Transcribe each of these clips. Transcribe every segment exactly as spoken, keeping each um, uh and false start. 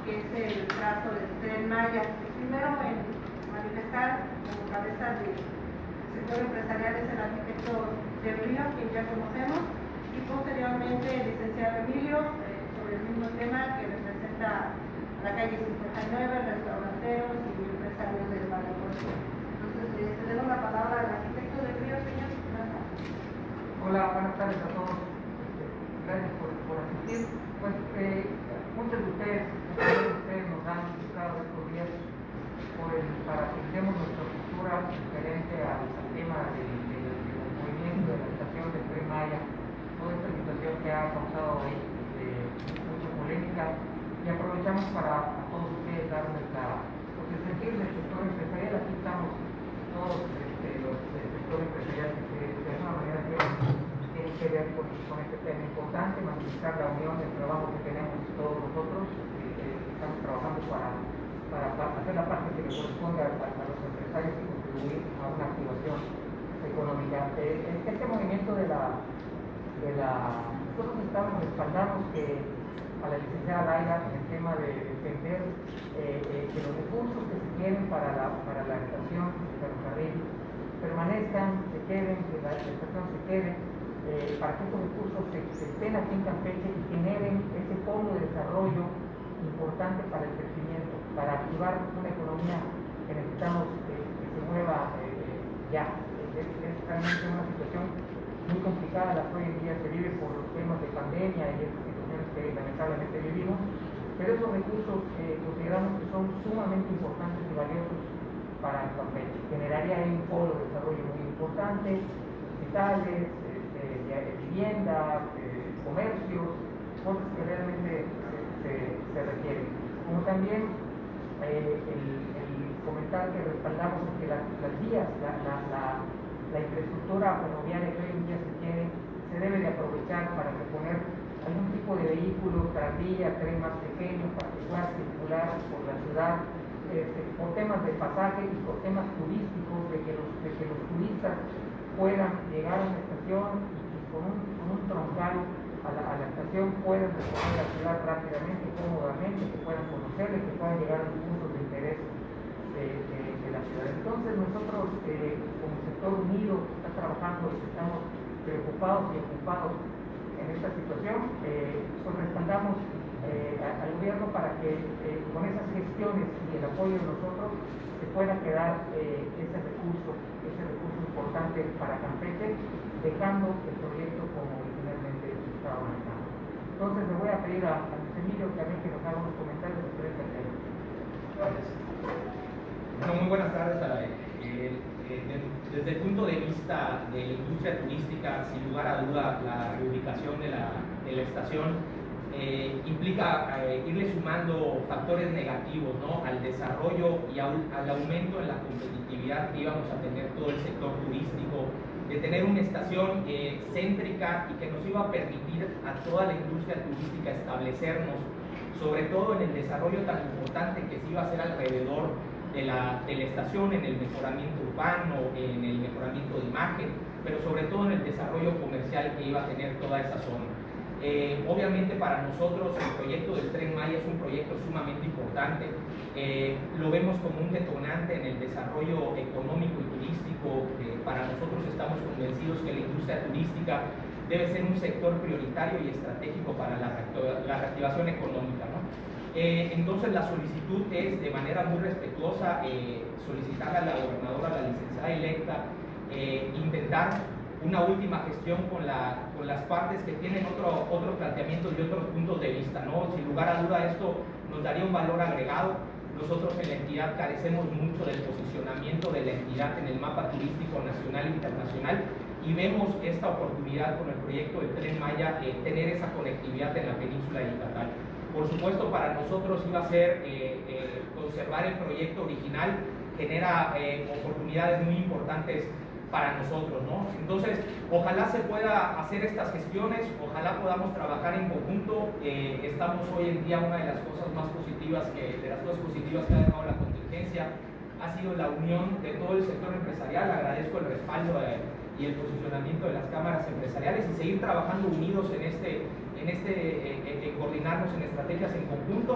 que es el trazo del Tren Maya. Primero, en manifestar como cabeza del sector empresarial es el arquitecto del Río, quien ya conocemos, y posteriormente el licenciado Emilio, eh, sobre el mismo tema que representa la calle cincuenta y nueve, restauranteros y empresarios del barrio. Entonces, eh, cedemos la palabra al arquitecto del Río, señor. Hola, buenas tardes a todos. Gracias por, por asistir. Pues eh, muchos de ustedes, muchos de ustedes nos han buscado estos días pues, para que demos nuestra postura referente al, al tema del, del, del movimiento de la estación del Tren Maya, toda esta situación que ha causado hoy eh, mucha polémica, y aprovechamos para a todos ustedes dar nuestra, porque el sentir del sector empresarial, aquí estamos todos este, los del sector empresarial que de alguna manera tienen, tienen que ver con, con este tema importante, manifestar la unión del trabajo que tenemos todos nosotros, eh, eh, estamos trabajando para, para, para hacer la parte que le corresponde a, a los empresarios y contribuir a una activación económica. Eh, este movimiento de la, de la nosotros estamos respaldamos que a la licenciada Laila en el tema de defender eh, eh, que los recursos que se tienen para la, para la estación de ferrocarril permanezcan, se queden, que la estación se quede, eh, para que estos recursos se, se estén aquí en Campeche y generen ese fondo de desarrollo importante para el crecimiento, para activar una economía que necesitamos eh, que se mueva eh, ya. Es, es realmente una situación muy complicada la que hoy en día se vive por los temas de pandemia y estas situaciones que lamentablemente vivimos, pero esos recursos eh, consideramos que son sumamente importantes y valiosos para Campeche. Generaría ahí un polo de desarrollo muy importante, hospitales, eh, eh, vivienda, eh, comercios, cosas que realmente se, se, se requieren. Como también eh, el, el comentar que respaldamos que la, las vías, la, la, la La infraestructura ferroviaria que hoy en día se tiene, se debe de aprovechar para reponer algún tipo de vehículo, tranvía, tren más pequeño, para que pueda circular por la ciudad, este, por temas de pasaje y por temas turísticos, de que los, de que los turistas puedan llegar a una estación y con un, con un troncal a la, a la estación puedan recorrer la ciudad rápidamente, cómodamente, que puedan conocerla y que puedan llegar a los puntos de interés De, de, de la ciudad. Entonces nosotros eh, como sector unido está trabajando y estamos preocupados y ocupados en esta situación, eh, pues respaldamos eh, al gobierno para que eh, con esas gestiones y el apoyo de nosotros se pueda quedar eh, ese recurso, ese recurso importante para Campeche, dejando el proyecto como originalmente estaba manejando. Entonces le voy a pedir a, a Luis Emilio que a mí que nos haga unos comentarios referentes al tema. Gracias. Bueno, muy buenas tardes. A, eh, eh, desde el punto de vista de la industria turística, sin lugar a duda, la reubicación de la, de la estación eh, implica eh, irle sumando factores negativos, ¿no?, al desarrollo y a, al aumento en la competitividad que íbamos a tener todo el sector turístico, de tener una estación eh, céntrica y que nos iba a permitir a toda la industria turística establecernos, sobre todo en el desarrollo tan importante que se iba a hacer alrededor De la, de la estación, en el mejoramiento urbano, en el mejoramiento de imagen, pero sobre todo en el desarrollo comercial que iba a tener toda esa zona. Eh, obviamente para nosotros el proyecto del Tren Maya es un proyecto sumamente importante, eh, lo vemos como un detonante en el desarrollo económico y turístico. Eh, para nosotros estamos convencidos que la industria turística debe ser un sector prioritario y estratégico para la, la reactivación económica, ¿no? Eh, entonces la solicitud es de manera muy respetuosa eh, solicitar a la gobernadora, a la licenciada electa, eh, intentar una última gestión con, la, con las partes que tienen otro, otro planteamiento y otros puntos de vista, ¿no? Sin lugar a duda esto nos daría un valor agregado. Nosotros en la entidad carecemos mucho del posicionamiento de la entidad en el mapa turístico nacional e internacional y vemos esta oportunidad con el proyecto del Tren Maya, eh, tener esa conectividad en la península de Yucatán. Por supuesto, para nosotros iba a ser eh, eh, conservar el proyecto original, genera eh, oportunidades muy importantes para nosotros, ¿no? Entonces, ojalá se pueda hacer estas gestiones, ojalá podamos trabajar en conjunto. Eh, estamos hoy en día, una de las cosas más positivas, que, de las cosas positivas que ha dejado la contingencia, ha sido la unión de todo el sector empresarial. Agradezco el respaldo de, y el posicionamiento de las cámaras empresariales y seguir trabajando unidos en este, en este, eh, en coordinarnos en estrategias en conjunto. Y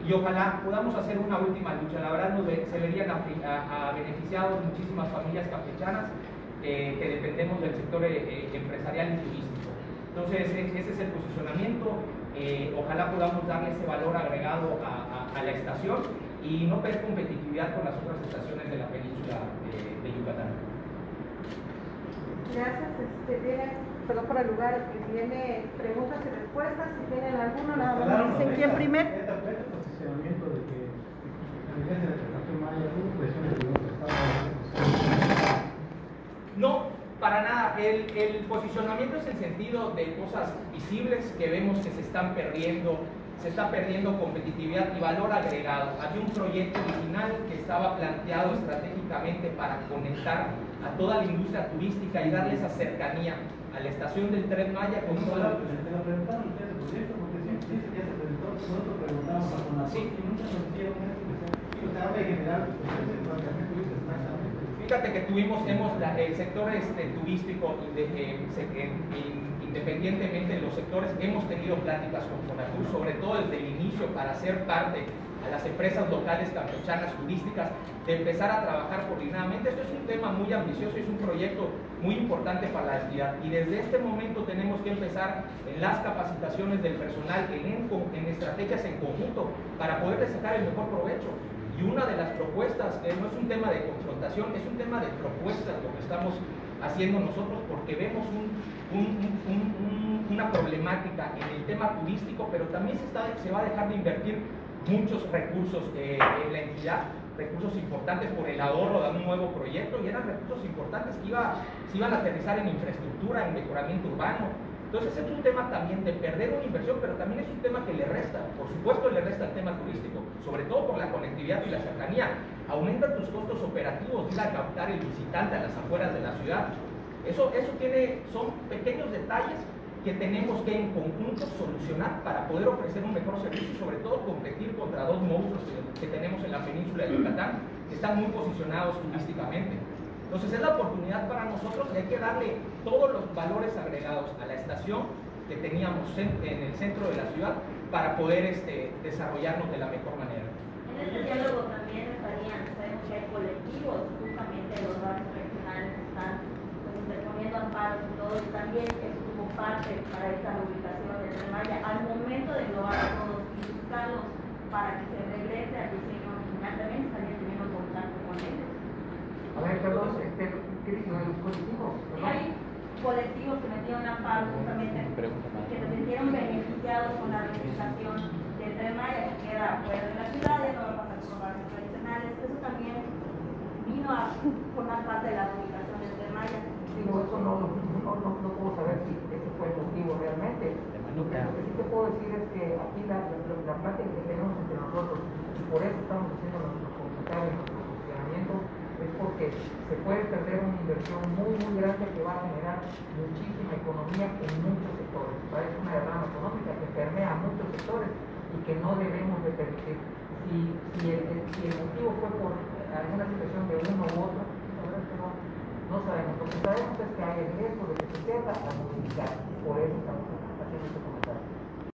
y ojalá podamos hacer una última lucha. La verdad nos ve, se verían a, a, a beneficiados muchísimas familias campechanas eh, que dependemos del sector eh, empresarial y turístico. Entonces ese es el posicionamiento. Eh, ojalá podamos darle ese valor agregado a, a, a la estación y no perder competitividad con las otras estaciones de la península de, de Yucatán. Gracias. Este, tiene, perdón por el lugar, que tiene preguntas y respuestas. Si tienen alguno, nada más Claro, dicen no, quién esta- primero. esta- este posicionamiento de que la iglesia de la Federación Maya hubo presiones de los estados. No, para nada. El, el posicionamiento es en sentido de cosas visibles que vemos que se están perdiendo, se está perdiendo competitividad y valor agregado. Había un proyecto original que estaba planteado estratégicamente para conectar a toda la industria turística y darle esa cercanía a la estación del Tren Maya con ¿Cómo toda la... te lo preguntaron ustedes el proyecto? Porque siempre dice que ya se presentó, nosotros preguntamos a Conazul Sí. y nunca nos hicieron eso. Y usted habla en general, pues el planteamiento dice exactamente. Fíjate que tuvimos, hemos la- el sector este, turístico, inde- eh, se- en- in- independientemente de los sectores, hemos tenido pláticas con Conazul, sobre todo desde el inicio, para ser parte a las empresas locales campechanas turísticas, de empezar a trabajar coordinadamente. Esto es un tema muy ambicioso, es un proyecto muy importante para la entidad y desde este momento tenemos que empezar en las capacitaciones del personal, en, en, en estrategias en conjunto, para poder sacar el mejor provecho. Y una de las propuestas, eh, no es un tema de confrontación, es un tema de propuestas lo que estamos haciendo nosotros, porque vemos un, un, un, un, una problemática en el tema turístico, pero también se, está, se va a dejar de invertir muchos recursos eh, en la entidad, recursos importantes por el ahorro de un nuevo proyecto, y eran recursos importantes que iba, se iban a aterrizar en infraestructura, en mejoramiento urbano. Entonces es un tema también de perder una inversión, pero también es un tema que le resta, por supuesto le resta el tema turístico, sobre todo por la conectividad y la cercanía. Aumenta tus costos operativos, ir a captar el visitante a las afueras de la ciudad. Eso, eso tiene, son pequeños detalles que tenemos que en conjunto solucionar para poder ofrecer un mejor servicio y sobre todo competir contra dos monstruos que, que tenemos en la península de Yucatán, que están muy posicionados turísticamente. Entonces es la oportunidad para nosotros y hay que darle todos los valores agregados a la estación que teníamos en, en el centro de la ciudad para poder este, desarrollarnos de la mejor manera. En este diálogo también estarían, sabemos que hay colectivos, justamente los barrios regionales que están pues, interponiendo amparos y todo, y también eso como parte para esta ubicación del Tren Maya, al momento de englobar a todos y buscarlos para que se regrese al diseño original, también estarían teniendo contacto con ellos. A ver, perdón, este, ¿qué dicen los colectivos? Y hay colectivos que metieron amparo justamente que se sintieron beneficiados con la reivindicación del Tren Maya, que queda fuera de la ciudad, y no va a pasar por barrios tradicionales. Eso también vino a formar parte de la ubicación del Tren Maya. Digo, eso no, no, no, no, no puedo saber si ese fue el motivo realmente. Lo que, lo que sí te puedo decir es que aquí la, la, la plática que tenemos entre nosotros, y por eso estamos haciendo nuestros comentarios, nuestro funcionamiento, es porque se puede perder una inversión muy, muy grande que va a generar muchísima economía en muchos sectores. Parece una derrama económica que permea a muchos sectores y que no debemos de permitir. Si, si, el, si el motivo fue por alguna situación de uno u otro, la verdad es que no, no sabemos. Lo que sabemos es que hay el riesgo de que se pierda la movilidad y por eso estamos haciendo este comentario.